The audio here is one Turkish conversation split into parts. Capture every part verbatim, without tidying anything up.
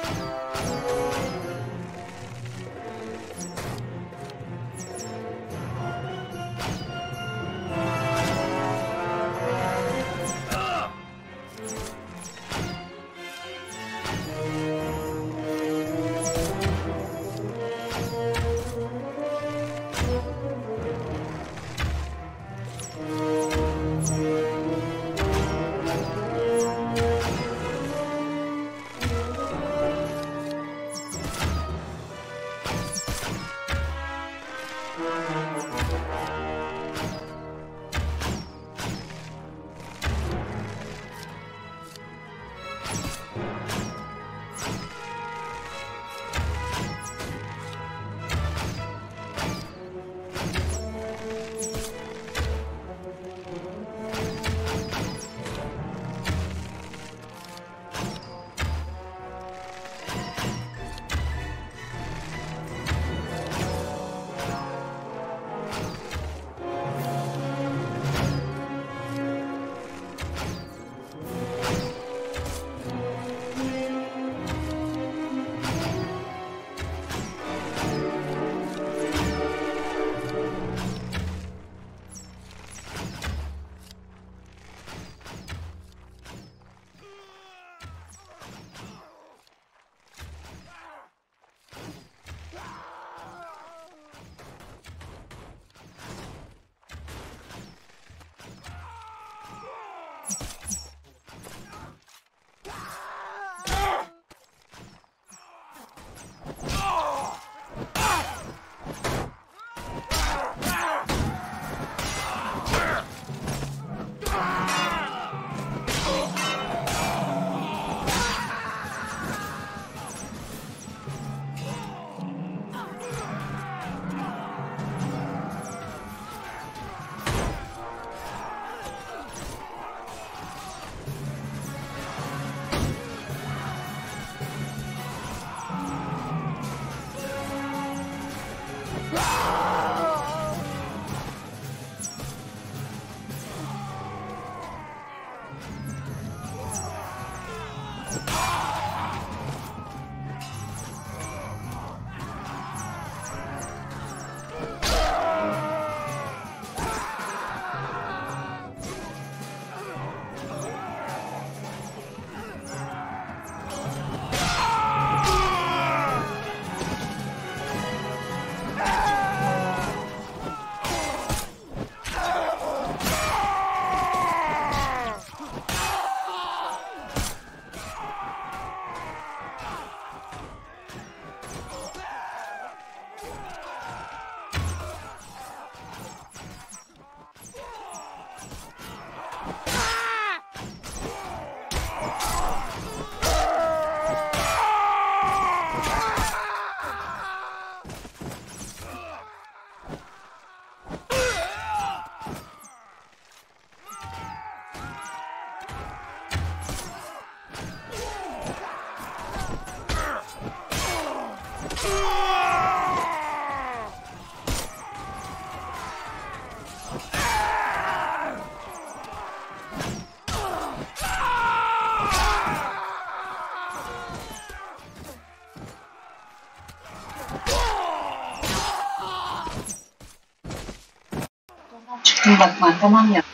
Bakman tamam ya.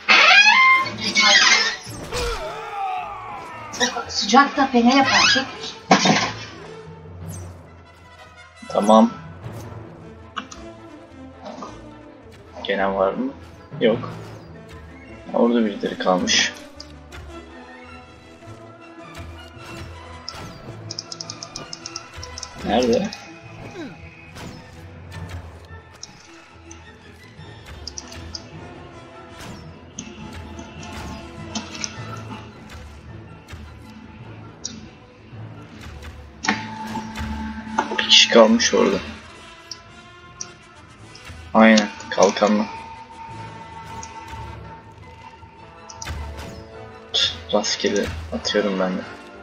Sıcakta pene yapar. Tamam. Gelen var mı? Yok. Orada birileri kalmış. Nerede? Bir kişi kalmış orada. Aynen, kalkanlı. Rastgele atıyorum ben de.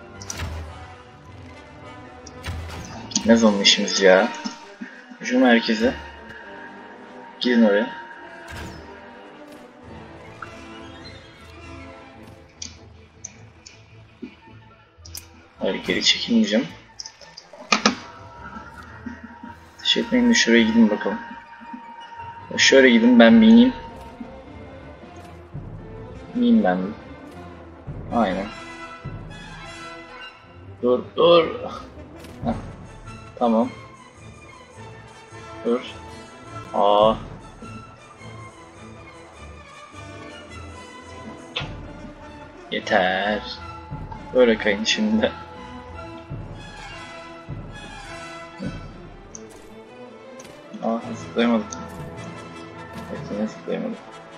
Ne zaman işimiz ya? Şu merkeze. Gidin oraya. Hayır, geri çekilmeyeceğim. Şey etmeyin de şuraya gidin bakalım. Şöyle gidin, ben bineyim. Bineyim ben bir. Aynen. Dur dur. Heh. Tamam. Dur. Aa. Yeter. Böyle kayın şimdi. Aa, zıplayamadım. Bekle, zıplayamadım.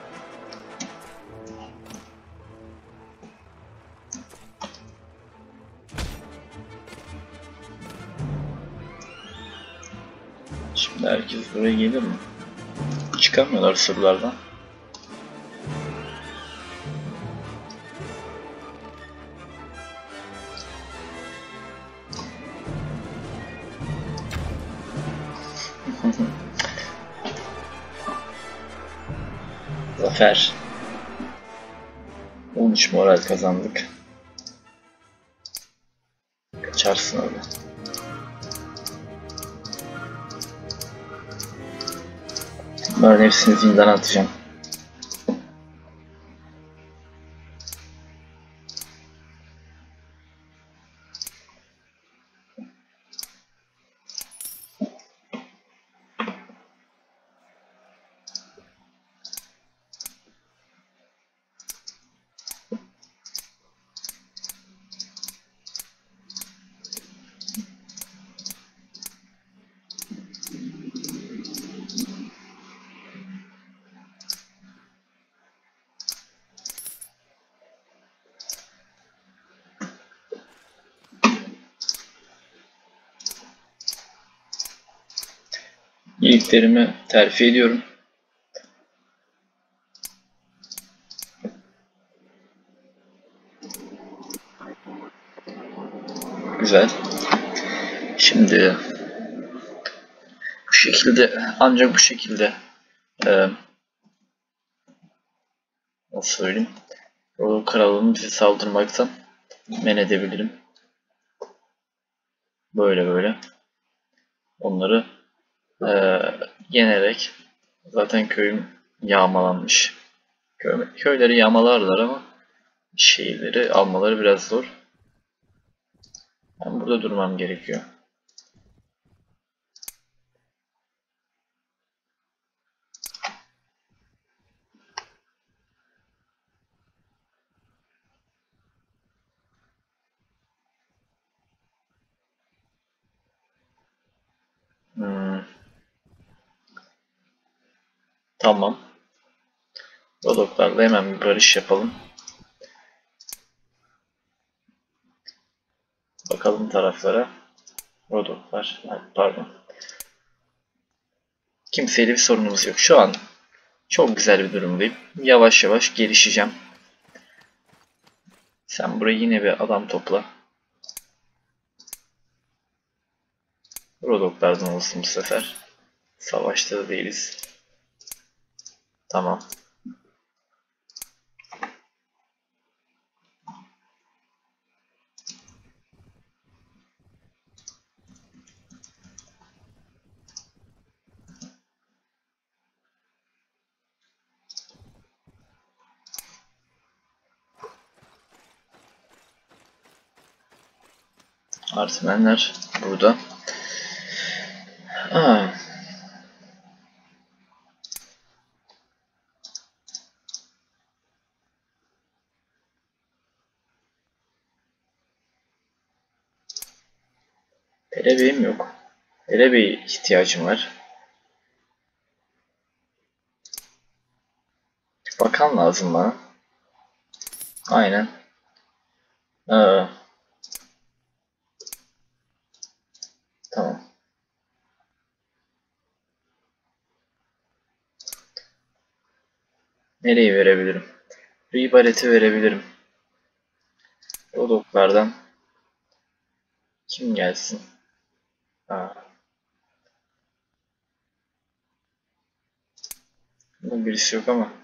Şimdi herkes buraya gelir mi? Çıkamıyorlar surlardan. Zafer. on üç moral kazandık. Kaçarsın öyle. Bunların hepsini zindana atacağım. İyiliklerimi terfi ediyorum. Güzel. Şimdi bu şekilde, ancak bu şekilde e, nasıl söyleyeyim, o kralını bizi saldırmaktan men edebilirim. Böyle böyle onları e, yenerek. Zaten köyüm yağmalanmış. Köy, köyleri yağmalarlar ama şehirleri almaları biraz zor. Ben burada durmam gerekiyor. Hmm, tamam. Rodoklarla hemen bir barış yapalım. Bakalım taraflara. Rodoklar, pardon. Kimseyle bir sorunumuz yok. Şu an çok güzel bir durumdayım. Yavaş yavaş gelişeceğim. Sen buraya yine bir adam topla. Rodoklardan olsun bu sefer. Savaşta da değiliz. Tamam. Artmenler burada. Aa, Elebeğim yok. Elebeğe ihtiyacım var. Bakan lazım bana. Aynen. Ee, tamam. Nereyi verebilirim? Ribaret'i verebilirim. Rodoklardan kim gelsin? Aa, bu birisi yok ama.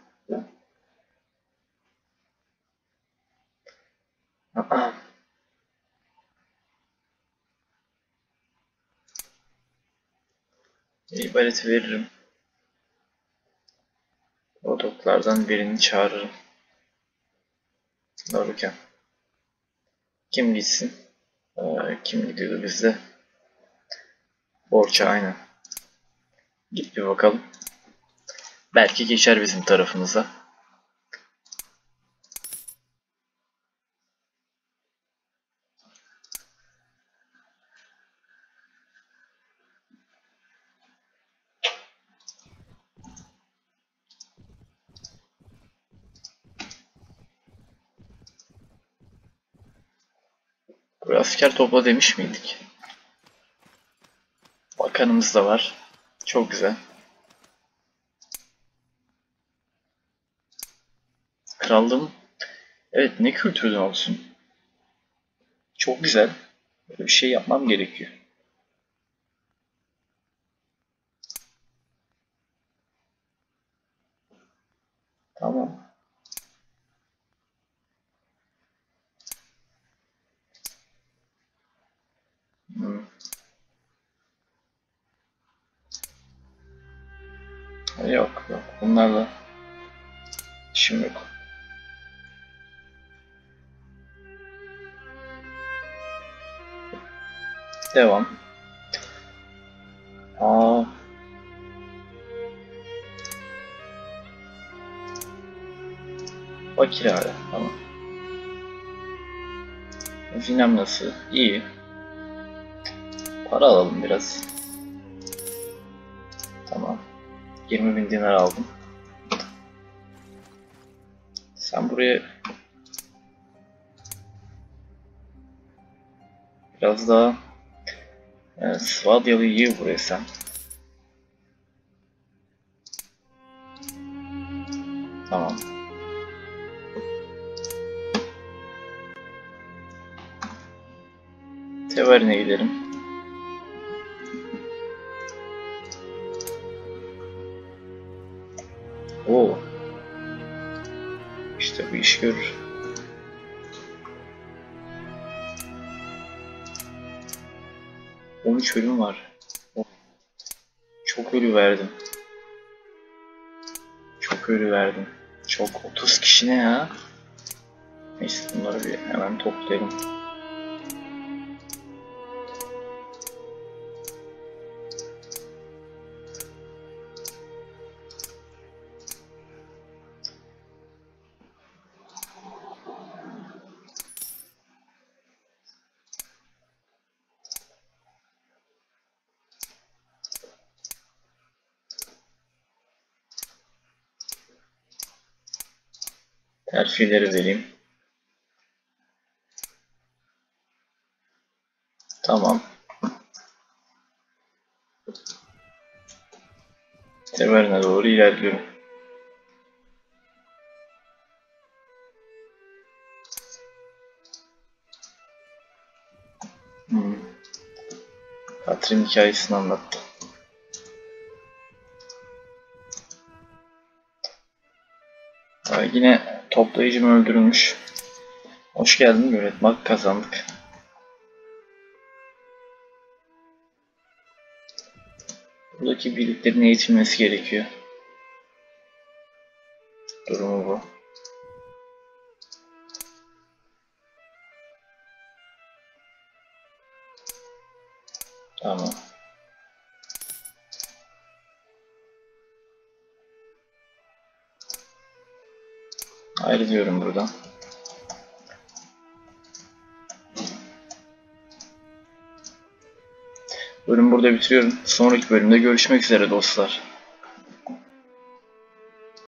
Aa, İbareti veririm. O toplardan birini çağırırım. Doğruken. Kim gitsin? Ee, kim gidiyordu bizde? Borça aynen. Git bir bakalım. Belki geçer bizim tarafımıza. Buraya asker topla demiş miydik? Bakanımız da var. Çok güzel. Krallığım. Evet, ne kültürden olsun. Çok güzel. Böyle bir şey yapmam gerekiyor. Tamam. Hmm. Yok yok. Bunlarla işim yok. Devam. Aa. Fakir hala. Tamam. Hazinem nasıl? İyi. Para alalım biraz. Tamam. yirmi bin dinar aldım. Sen buraya biraz daha e, Svadyalı yiyor buraya sen. Tamam. Teverin'e gidelim. Oo. İşte bu iş görür. on üç ölüm var. Çok ölü verdim. Çok ölü verdim. Çok. otuz kişi ne ya? Neyse bunları bir hemen toplayalım. Terfileri vereyim. Tamam. Teverin'e doğru ilerliyorum. Hmm. Katrin hikayesini anlattı. Aa, yine toplayıcım öldürülmüş. Hoş geldin yönetmek kazandık. Buradaki birliklerin eğitilmesi gerekiyor. Durumu bu. Tamam. Ayrılıyorum buradan. Bölümü burada bitiriyorum. Sonraki bölümde görüşmek üzere dostlar.